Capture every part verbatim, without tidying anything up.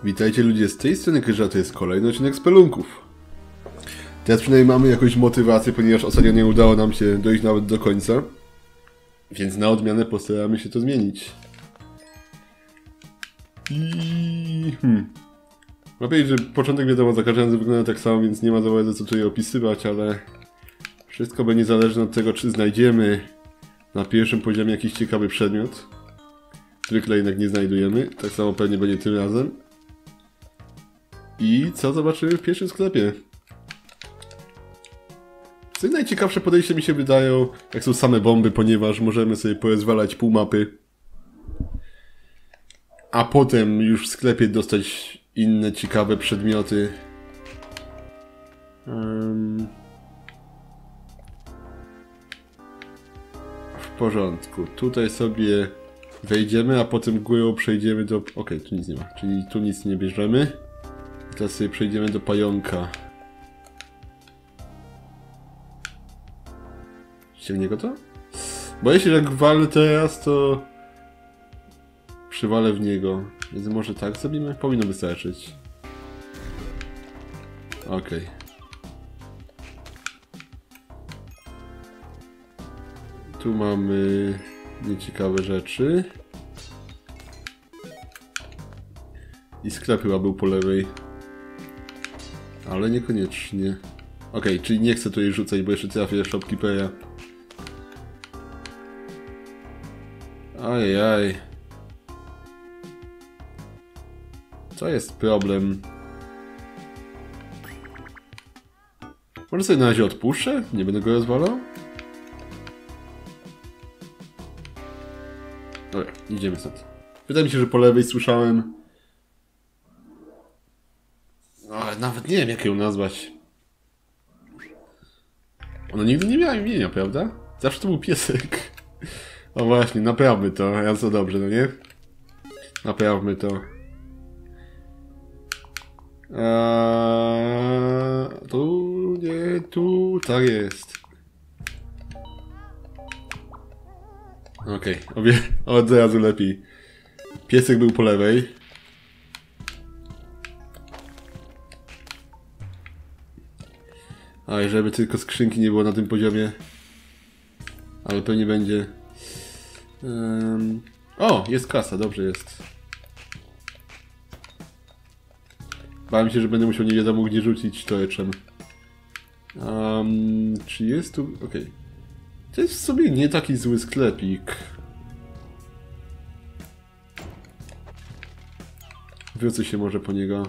Witajcie ludzie, z tej strony Kryża, to jest kolejny odcinek Spelunków. Teraz przynajmniej mamy jakąś motywację, ponieważ ostatnio nie udało nam się dojść nawet do końca. Więc na odmianę postaramy się to zmienić. I... Hmm. Mam powiedzieć, że początek wiadomo za każdym razem wygląda tak samo, więc nie ma za bardzo co tutaj opisywać, ale... Wszystko będzie zależne od tego, czy znajdziemy na pierwszym poziomie jakiś ciekawy przedmiot. Zwykle jednak nie znajdujemy, tak samo pewnie będzie tym razem. I co zobaczymy w pierwszym sklepie? Co najciekawsze podejście mi się wydają, jak są same bomby, ponieważ możemy sobie porozwalać pół mapy. A potem już w sklepie dostać inne ciekawe przedmioty. Um... W porządku. Tutaj sobie wejdziemy, a potem górą przejdziemy do... Okej, okay, tu nic nie ma, czyli tu nic nie bierzemy. Teraz sobie przejdziemy do pająka. Ściągnie go to? Boję się, że jak walę teraz, to... przywalę w niego. Więc może tak zrobimy? Powinno wystarczyć. Okej. Okay. Tu mamy nieciekawe rzeczy. I sklep chyba był po lewej. Ale niekoniecznie. Okej, okay, czyli nie chcę tutaj rzucać, bo jeszcze trafię shopkeepera. Ajaj. Co jest problem? Może sobie na razie odpuszczę? Nie będę go rozwalał? Dobra, idziemy stąd. Wydaje mi się, że po lewej słyszałem... Ale nawet nie wiem, jak ją nazwać. Ona nigdy nie miała imienia, prawda? Zawsze to był piesek. O właśnie, naprawmy to. Ja co dobrze, no nie? Naprawmy to. Eee, tu, nie, tu, tak jest. Okej, okay, od razu lepiej. Piesek był po lewej. A żeby tylko skrzynki nie było na tym poziomie. Ale pewnie będzie. Um... O, jest kasa, dobrze jest. Bałem się, że będę musiał nie wiadomo gdzie rzucić torczem. Um, czy jest tu... Okej. Okay. To jest w sobie nie taki zły sklepik. Wrócę się może po niego.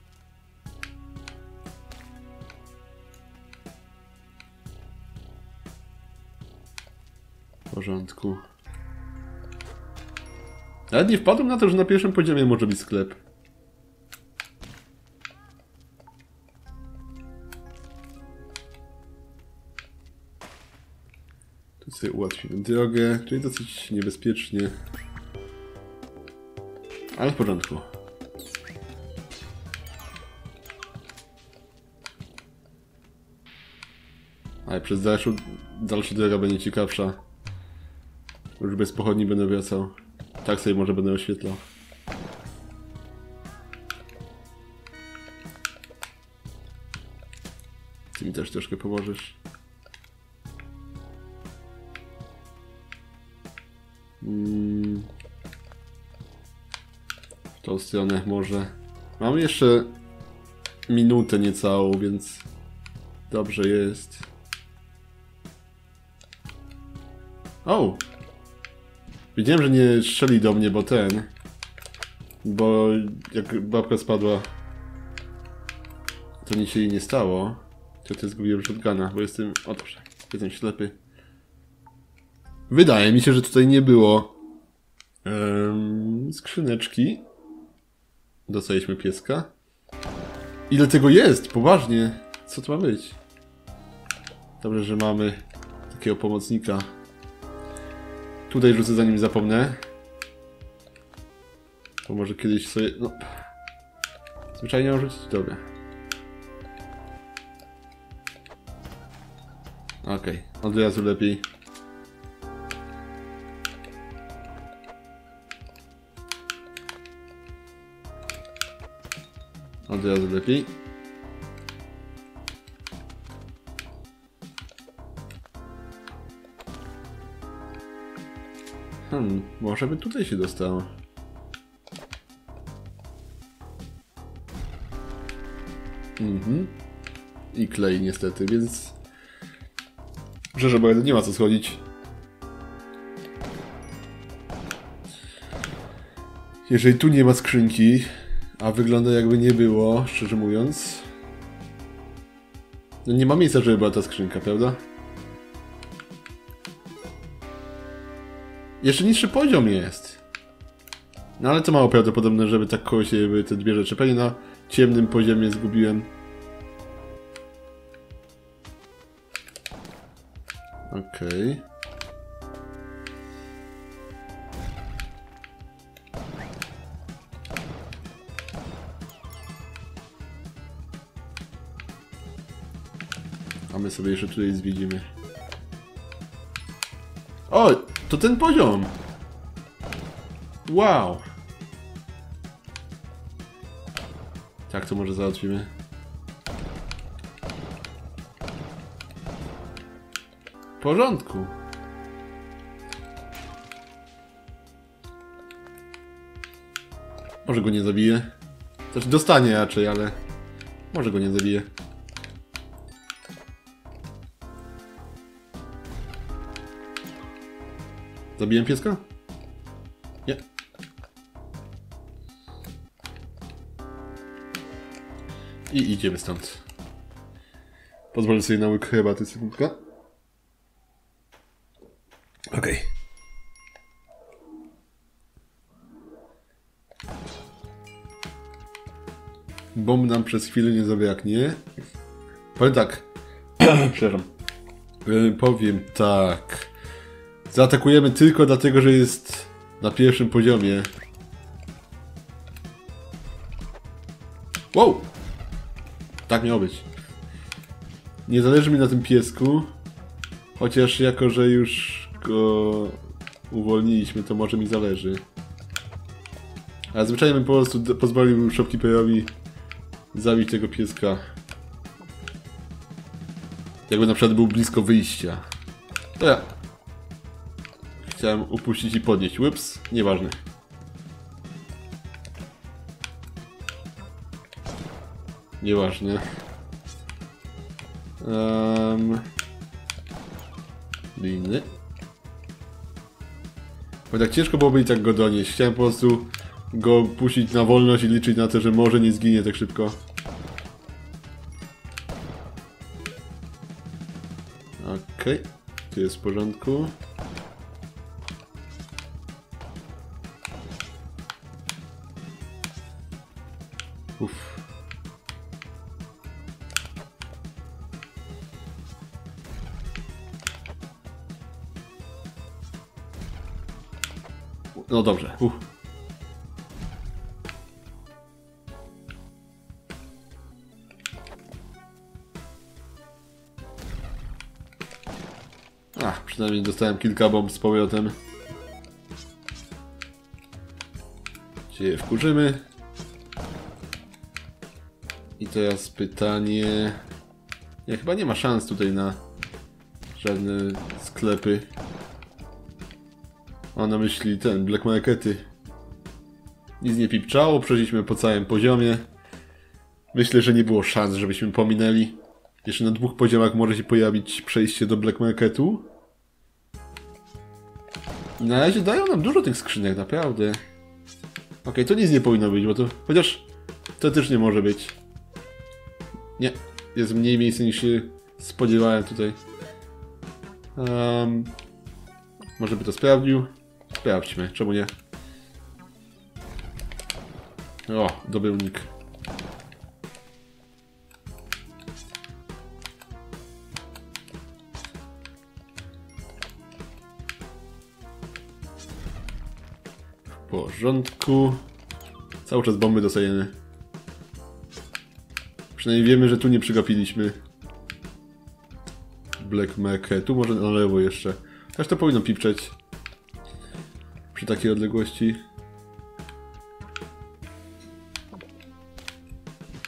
W porządku. Nawet nie wpadłem na to, że na pierwszym poziomie może być sklep. Tu sobie ułatwimy drogę, czyli dosyć niebezpiecznie. Ale w porządku. Ale przez dalszą, dalsza droga będzie ciekawsza. Już bez pochodni będę wracał. Tak sobie może będę oświetlał. Ty mi też troszkę pomożesz. Hmm. W tą stronę może. Mamy jeszcze minutę niecałą, więc dobrze jest. O! Wiedziałem, że nie strzeli do mnie, bo ten... Bo jak babka spadła, to nic się jej nie stało. To też zgubiłem shotguna, bo jestem... O dobrze, jestem ślepy. Wydaje mi się, że tutaj nie było um, skrzyneczki. Dostaliśmy pieska. Ile tego jest? Poważnie. Co to ma być? Dobrze, że mamy takiego pomocnika. Tutaj rzucę, zanim zapomnę. To może kiedyś sobie... No. Zwyczajnie mam rzucić? Dobra. Okej, okay. Od razu lepiej. Od razu lepiej. Hmm, może by tutaj się dostało. Mhm. I klej niestety, więc... Szczerze mówiąc, nie ma co schodzić. Jeżeli tu nie ma skrzynki, a wygląda jakby nie było, szczerze mówiąc... No nie ma miejsca, żeby była ta skrzynka, prawda? Jeszcze niższy poziom jest. No ale to mało prawdopodobne, żeby tak koło siebie były te dwie rzeczy. Pewnie na ciemnym poziomie zgubiłem. Okej. Okay. A my sobie jeszcze tutaj zwiedzimy. O! To ten poziom! Wow! Tak to może załatwimy. W porządku. Może go nie zabije. Znaczy dostanie raczej, ale... Może go nie zabije. Zabiłem pieska? Nie. I idziemy stąd. Pozwolę sobie na łyk herbaty, sekundka. Okej. Okay. Bomb nam przez chwilę nie zabraknie. Powiem tak. Przepraszam. Powiem tak. Zaatakujemy tylko dlatego, że jest na pierwszym poziomie. Wow! Tak miało być. Nie zależy mi na tym piesku. Chociaż jako, że już go uwolniliśmy, to może mi zależy. Ale zwyczajnie bym po prostu pozwolił shopkeeperowi zabić tego pieska. Jakby na przykład był blisko wyjścia. To ja. Chciałem upuścić i podnieść. Ups, nieważne. Nieważne. Um, liny. Bo tak ciężko byłoby i tak go donieść. Chciałem po prostu go puścić na wolność i liczyć na to, że może nie zginie tak szybko. Okej, okay. Tu jest w porządku. Uff. No dobrze. Uff. Ach, przynajmniej dostałem kilka bomb z powrotem. Gdzie je wkurzymy. I teraz pytanie... Nie, chyba nie ma szans tutaj na żadne sklepy. Mam na myśli ten, black markety. Nic nie pipczało, przeszliśmy po całym poziomie. Myślę, że nie było szans, żebyśmy pominęli. Jeszcze na dwóch poziomach może się pojawić przejście do black marketu. I na razie dają nam dużo tych skrzynek, naprawdę. Okej, okay, to nic nie powinno być, bo to... Chociaż to też nie może być. Nie, jest mniej miejsca niż się spodziewałem tutaj. Um, może by to sprawdził? Sprawdźmy, czemu nie? O, dobry unik. W porządku. Cały czas bomby dostajemy. Przynajmniej wiemy, że tu nie przegapiliśmy black marketu. Może na lewo jeszcze. Też to powinno pipczeć przy takiej odległości.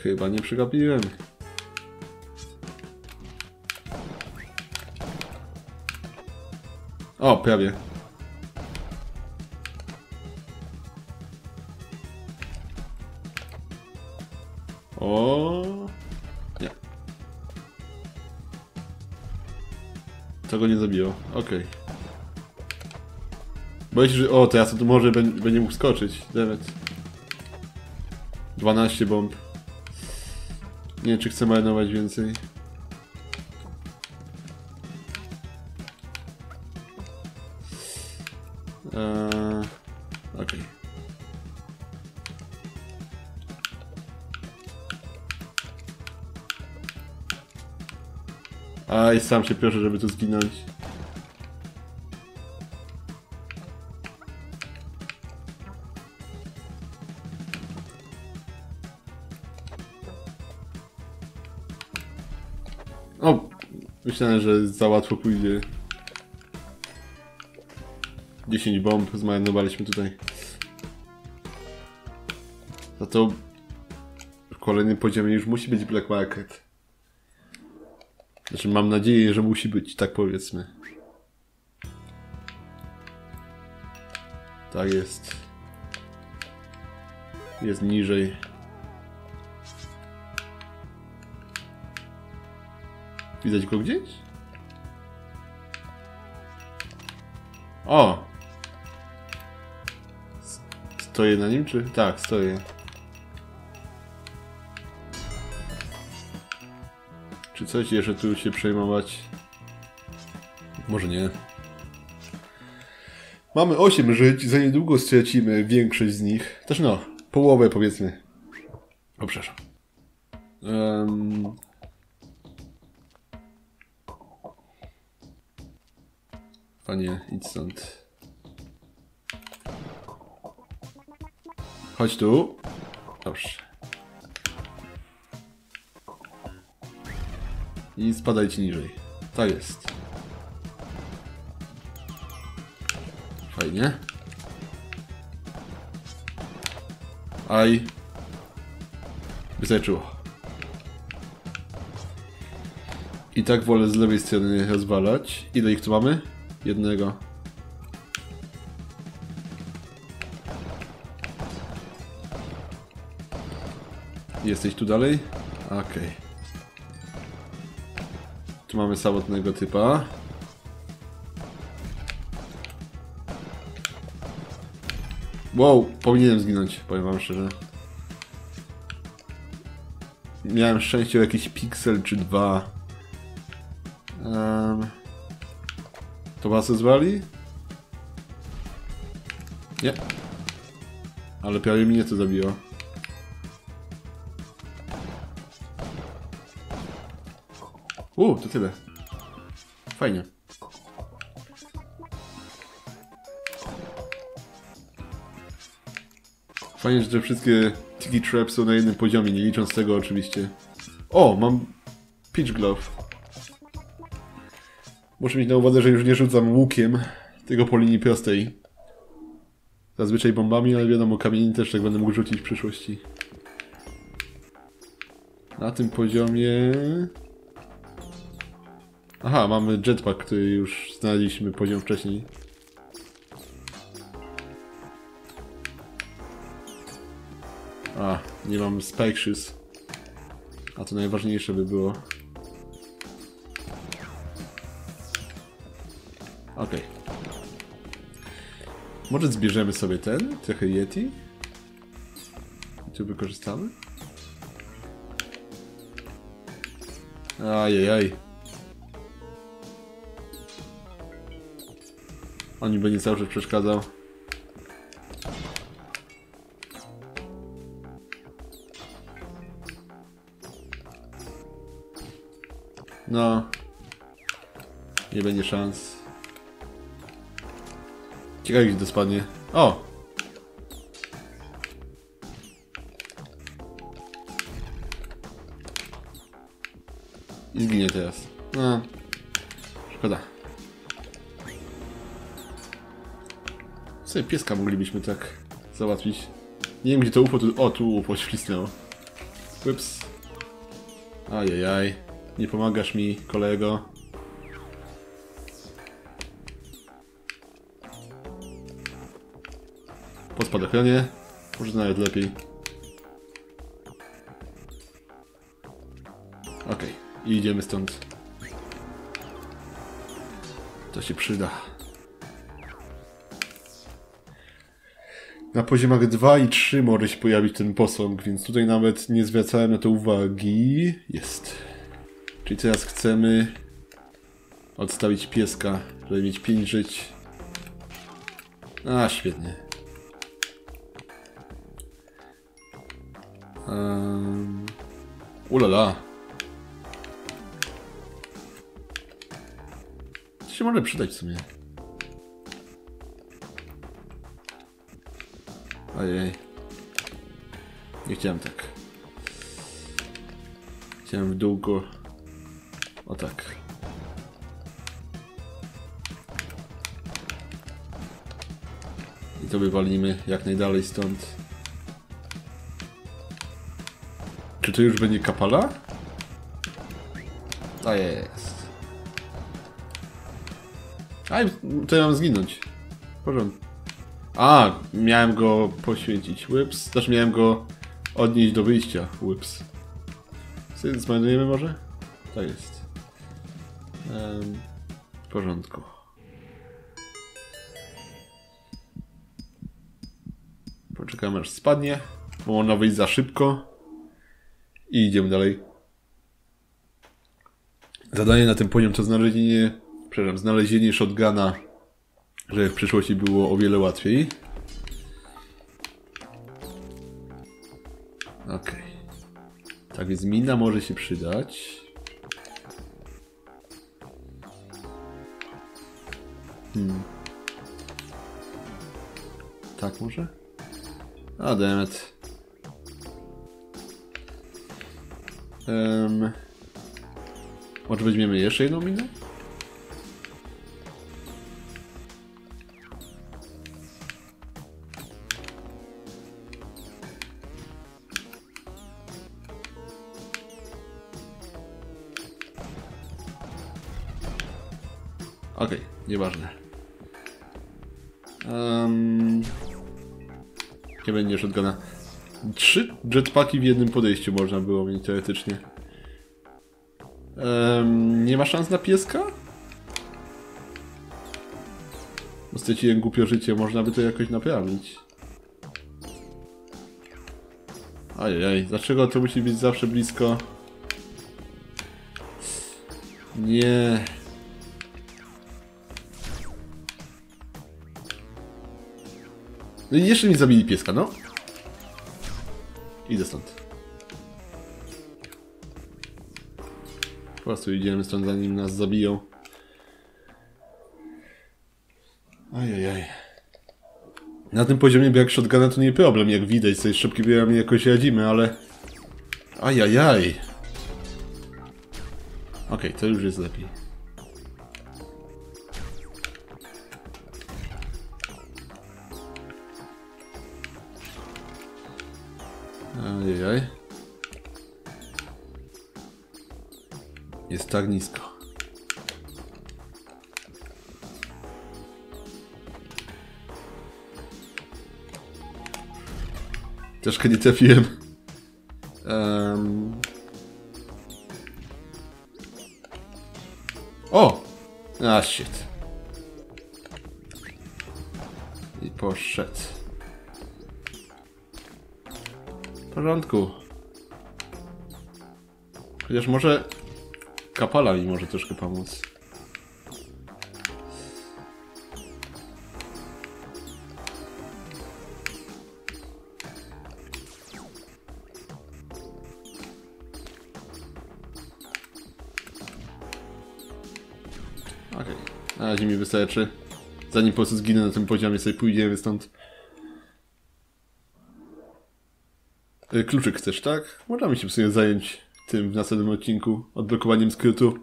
Chyba nie przegapiłem. O, prawie. O, nie. To go nie zabiło. Okej. Okay. Boję się, że... O, teraz to tu może będzie mógł skoczyć. Nawet. dwanaście bomb. Nie wiem, czy chcę marnować więcej. Eee, Okej. Okay. A i sam się proszę, żeby tu zginąć. O! Myślałem, że za łatwo pójdzie. dziesięć bomb zmarnowaliśmy tutaj. Za to w kolejnym poziomie już musi być Black Market. Znaczy mam nadzieję, że musi być, tak powiedzmy. Tak jest. Jest niżej. Widać go gdzieś? O! Stoję na nim, czy? Tak, stoję. Czy coś jeszcze tu się przejmować? Może nie. Mamy osiem żyć, za niedługo stracimy większość z nich. Też no, połowę powiedzmy. O, przepraszam. Um... Panie, idź stąd. Chodź tu. Dobrze. I spadajcie niżej. Tak jest. Fajnie. Aj. Wystarczyło. I tak wolę z lewej strony rozwalać. Ile ich tu mamy? Jednego. Jesteś tu dalej? Okej. Okay. Tu mamy samotnego typa. Wow, powinienem zginąć, powiem wam szczerze. Miałem szczęście o jakiś piksel czy dwa. Um, to was zwali? Nie. Ale prawie mnie to zabiło. Uuu, to tyle. Fajnie. Fajnie, że te wszystkie Tiki Trap są na jednym poziomie, nie licząc tego oczywiście. O, mam Pitch Glove. Muszę mieć na uwadze, że już nie rzucam łukiem, tylko po linii prostej. Zazwyczaj bombami, ale wiadomo, kamieni też tak będę mógł rzucić w przyszłości. Na tym poziomie... Aha, mamy jetpack, który już znaleźliśmy poziom wcześniej. A, nie mam spike shoes. A to najważniejsze by było. Okej. Okay. Może zbierzemy sobie ten, trochę Yeti. I tu wykorzystamy. Ajajaj. On mi będzie cały czas przeszkadzał. No. Nie będzie szans. Ciekawe, gdzie to spadnie. O! I zginie teraz. No. Szkoda. Sobie pieska moglibyśmy tak załatwić. Nie wiem, gdzie to U F O tu... O, tu U F O świsnęło. Ups. Ajajaj. Nie pomagasz mi, kolego. Po spadochronie. Może nawet lepiej. Okej. Okay. I idziemy stąd. To się przyda. Na poziomach dwa i trzy może się pojawić ten posąg, więc tutaj nawet nie zwracałem na to uwagi. Jest. Czyli teraz chcemy odstawić pieska, żeby mieć pięć żyć. A, świetnie. Um, ulala. To się może przydać w sumie. Ojej. Nie chciałem tak. Chciałem w dół go. O tak. I to wywalimy jak najdalej stąd. Czy to już będzie kapala? A jest. A, to ja mam zginąć. W porządku. A, miałem go poświęcić. Łyps. Znaczy miałem go odnieść do wyjścia. Łyps. Zmarnujemy może? Tak jest. Um, w porządku. Poczekamy aż spadnie, bo ona wyjść za szybko. I idziemy dalej. Zadanie na tym poziom to znalezienie, przepraszam, znalezienie shotguna, żeby w przyszłości było o wiele łatwiej. Okej. Okay. Tak więc mina może się przydać. Hmm. Tak może? A dammit. Um, może weźmiemy jeszcze jedną minę? Okej, okay, nieważne. Um, nie będzie shotguna. Trzy jetpacki w jednym podejściu można było mieć teoretycznie. Um, nie ma szans na pieska? Bo straciłem głupio życie, można by to jakoś naprawić. Ajajaj, dlaczego to musi być zawsze blisko? Nie. No i jeszcze mi zabili pieska, no. Idę stąd. Po prostu idziemy stąd, zanim nas zabiją. Ajajaj. Na tym poziomie brak shotguna to nie problem, jak widać, sobie szybki biegami jakoś radzimy, ale... Ajajaj. Okej, okay, to już jest lepiej. Ajajaj. Jest tak nisko. Troszkę nie trafiłem. Um... O! A, shit. I poszedł. W porządku. Chociaż może kapala mi może troszkę pomóc. Okej, okay. Na razie mi wystarczy. Zanim po prostu zginę na tym poziomie, sobie pójdziemy stąd. Kluczyk chcesz, tak? Możemy się w sumie zająć tym w następnym odcinku. Odblokowaniem skrótu.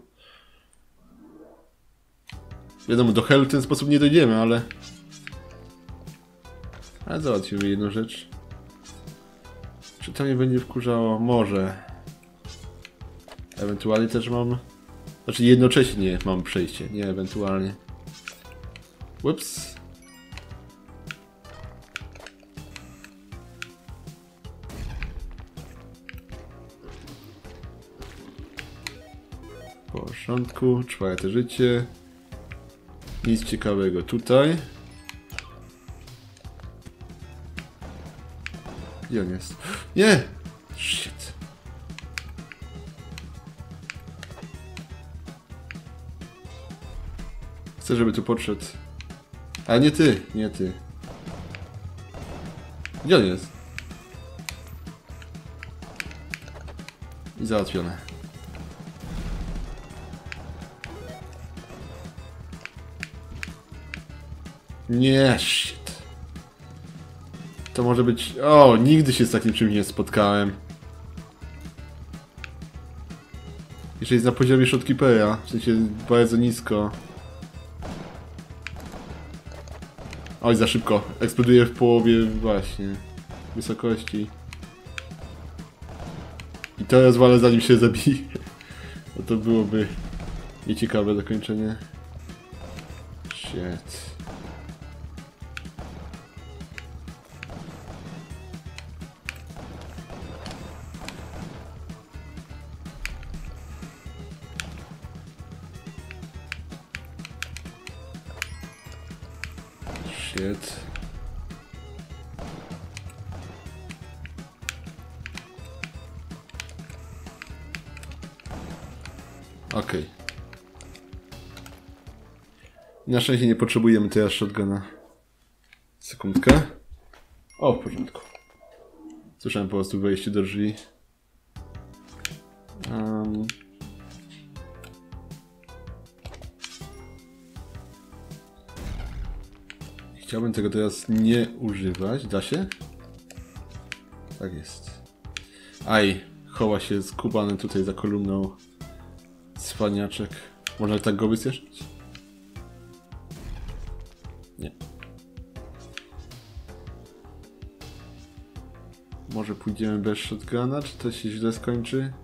Wiadomo, do Hell w ten sposób nie dojdziemy, ale... Ale załatwimy jedną rzecz. Czy to mnie będzie wkurzało? Może. Ewentualnie też mam... Znaczy jednocześnie mam przejście, nie ewentualnie. Ups. W porządku, czwarte życie. Nic ciekawego tutaj. Gdzie on jest? Nie! Shit. Chcę, żeby tu podszedł. Ale nie ty, nie ty. Gdzie on jest? I załatwione. Nie, shit. To może być... O, nigdy się z takim czymś nie spotkałem. Jeszcze jest na poziomie shotkeepera, w sensie bardzo nisko. Oj, za szybko. Eksploduje w połowie właśnie wysokości. I to rozwalę zanim się zabije. No to byłoby nieciekawe zakończenie. Shit. Shit. Okej. Okay. Na szczęście nie potrzebujemy teraz shotguna. Sekundkę. O, w porządku. Słyszałem po prostu wejście do drzwi. Um. Chciałbym tego teraz nie używać. Da się? Tak jest. Aj, chowa się skubany tutaj za kolumną. Cwaniaczek. Można tak go wycieszyć? Nie. Może pójdziemy bez shotguna? Czy to się źle skończy?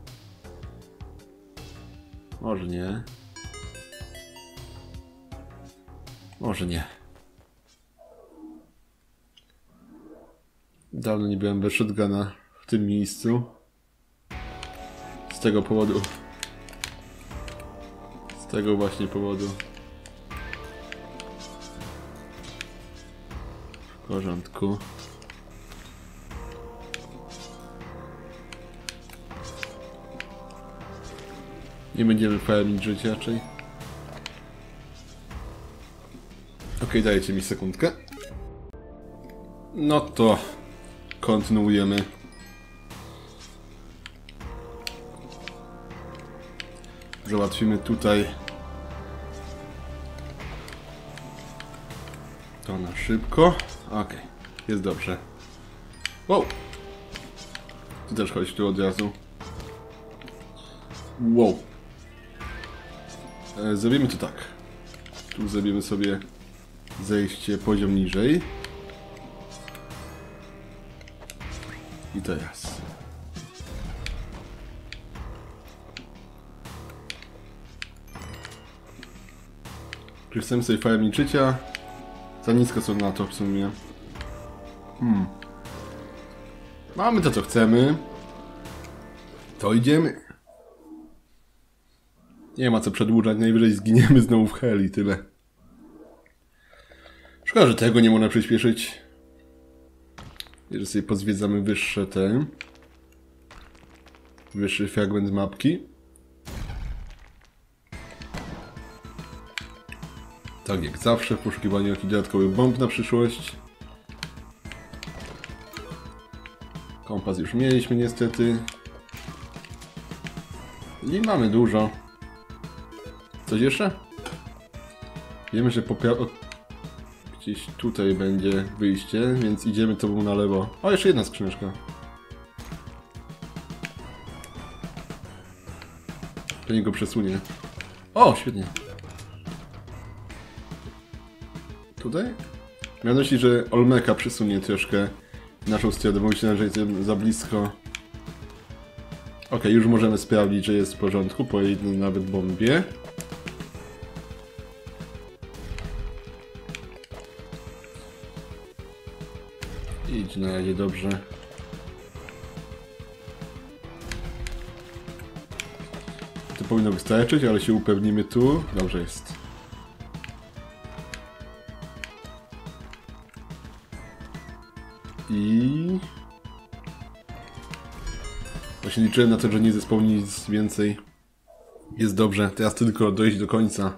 Może nie. Może nie. Dawno nie byłem bez shotguna w tym miejscu. Z tego powodu. Z tego właśnie powodu. W porządku. Nie będziemy farmić życia raczej. Ok, dajcie mi sekundkę. No to kontynuujemy. Załatwimy tutaj to na szybko. Ok, jest dobrze. Wow! Ty też chodź tu od razu. Wow! E, zrobimy to tak. Tu zrobimy sobie zejście poziom niżej. I teraz. Czy chcemy sobie farmić życia? Za nisko są na to w sumie. Hmm. Mamy to co chcemy. To idziemy. Nie ma co przedłużać, najwyżej zginiemy znowu w heli, tyle. Szkoda, że tego nie można przyspieszyć. Jeżeli sobie pozwiedzamy wyższe te... Wyższy fragment mapki. Tak jak zawsze w poszukiwaniu jakichś dodatkowych bomb na przyszłość. Kompas już mieliśmy niestety. I mamy dużo. Coś jeszcze? Wiemy, że popra... Gdzieś tutaj będzie wyjście, więc idziemy tobą na lewo. O, jeszcze jedna skrzyneczka. To niego przesunie. O, świetnie. Tutaj? Miałem na myśli, że Olmeka przesunie troszkę naszą stronę, bo myślałem, że jestem za blisko. Ok, już możemy sprawdzić, że jest w porządku po jednej nawet bombie. Idź na razie, dobrze. To powinno wystarczyć, ale się upewnimy tu. Dobrze jest. I... Właśnie liczyłem na to, że nie zespełni nic więcej. Jest dobrze, teraz tylko dojść do końca.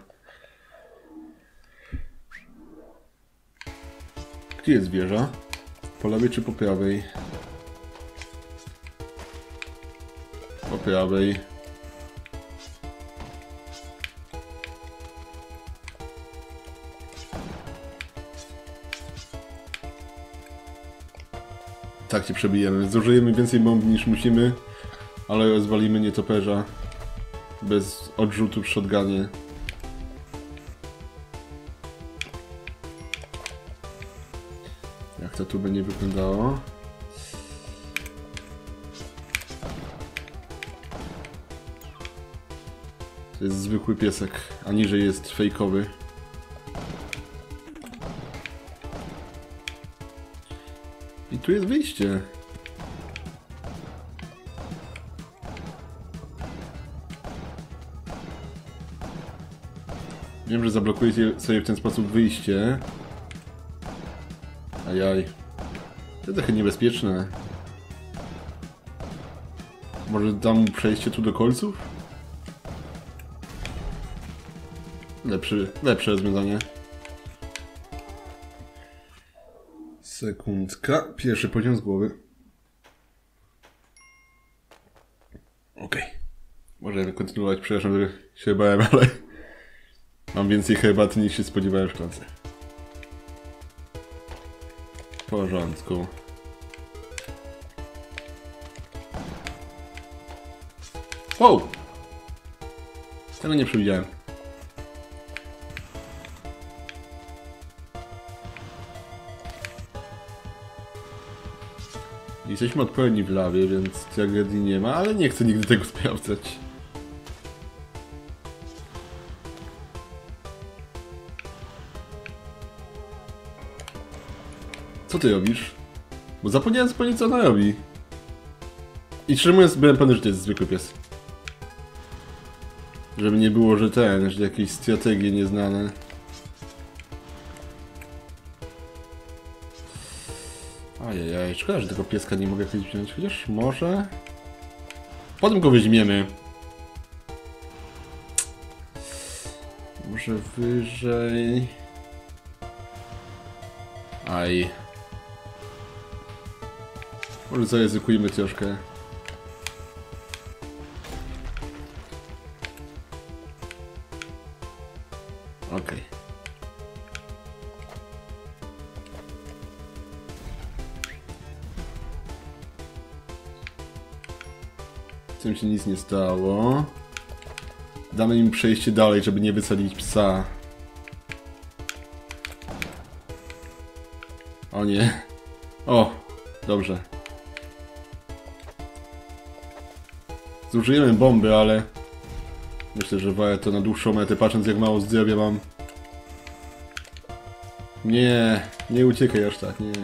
Gdzie jest wieża? Po lewej czy po prawej? Po prawej. Tak się przebijemy. Zużyjemy więcej bomb niż musimy, ale rozwalimy nietoperza bez odrzutu w shotgunie. Jak to tu będzie wyglądało? To jest zwykły piesek, a niżej jest fejkowy. I tu jest wyjście. Wiem, że zablokujecie sobie w ten sposób wyjście. Ajaj. To trochę niebezpieczne. Może dam przejście tu do kolców? Lepszy, lepsze rozwiązanie. Sekundka. Pierwszy poziom z głowy. Okej. Okay. Możemy kontynuować. Przepraszam, że się bałem, ale mam więcej herbaty niż się spodziewałem w szklance. W porządku. Wow! Tego nie przewidziałem. Jesteśmy odpowiedni w lawie, więc tragedii nie ma, ale nie chcę nigdy tego sprawdzać. Co ty robisz? Bo zapomniałem zupełnie, co ona robi. I szczerze mówiąc, byłem pewny, że to jest zwykły pies. Żeby nie było, że ten, że jakieś strategie nieznane. Ajajaj, szkoda, że tego pieska nie mogę kiedyś wziąć, chociaż może... Potem go weźmiemy. Może wyżej... Aj. Może zaryzykujmy troszkę. Okej. Okay. Z tym się nic nie stało. Damy im przejście dalej, żeby nie wysadzić psa. O nie. O, dobrze. Zużyjemy bomby, ale myślę, że warto na dłuższą metę, patrząc jak mało zdrowia mam. Nie, nie uciekaj aż tak, nie.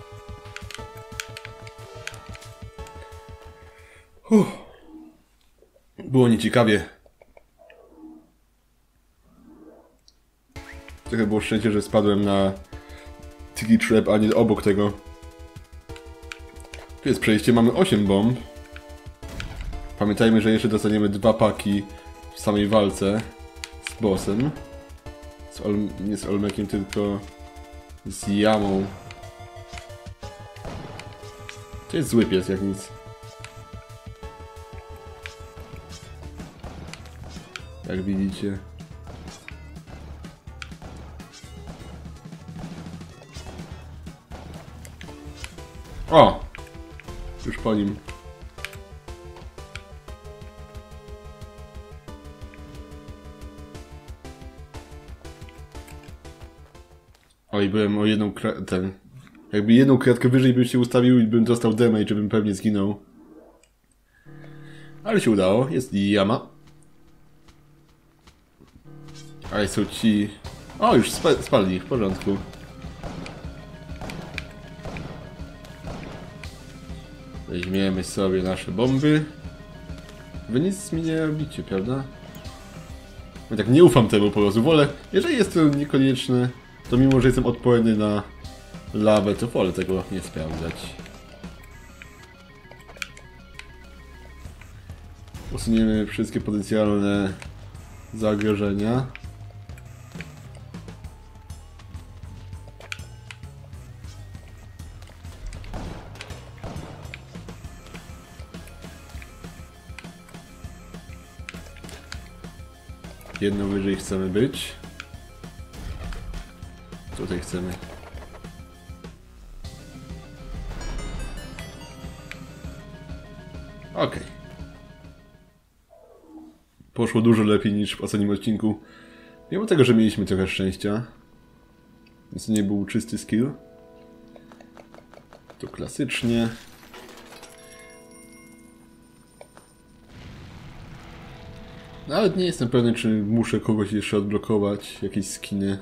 Uff. Było nieciekawie. Trochę było szczęście, że spadłem na Tiki Trap, a nie obok tego. Tu jest przejście, mamy osiem bomb. Pamiętajmy, że jeszcze dostaniemy dwa paki w samej walce z bossem. Z Ol nie z Olmekiem, tylko z Jamą. To jest zły pies, jak nic. Jak widzicie. O! Już po nim. Oj, byłem o jedną ten... Jakby jedną kratkę wyżej bym się ustawił i bym dostał damage, bym pewnie zginął. Ale się udało, jest jama. Ale są ci... O, już spa spalni, w porządku. Weźmiemy sobie nasze bomby. Wy nic mi nie robicie, prawda? Ja tak nie ufam temu po prostu. Wolę, jeżeli jest to niekonieczne, to mimo, że jestem odporny na lawę, to wolę tego nie sprawdzać. Usuniemy wszystkie potencjalne zagrożenia. Jedno wyżej chcemy być. Tutaj chcemy. Okej. Poszło dużo lepiej niż w poprzednim odcinku. Mimo tego, że mieliśmy trochę szczęścia. Więc to nie był czysty skill. To klasycznie. Nawet nie jestem pewny, czy muszę kogoś jeszcze odblokować, jakieś skiny.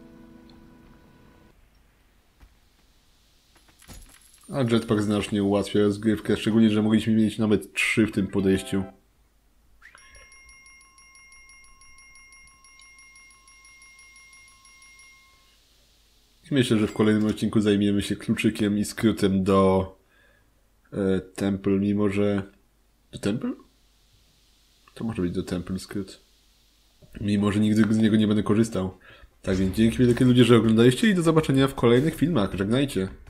A jetpack znacznie ułatwia rozgrywkę, szczególnie, że mogliśmy mieć nawet trzy w tym podejściu. Myślę, że w kolejnym odcinku zajmiemy się kluczykiem i skrótem do e, Temple, mimo że... Do Temple? To może być do Temple skrót. Mimo, że nigdy z niego nie będę korzystał. Tak więc dzięki wielkie ludzie, że oglądaliście i do zobaczenia w kolejnych filmach. Żegnajcie.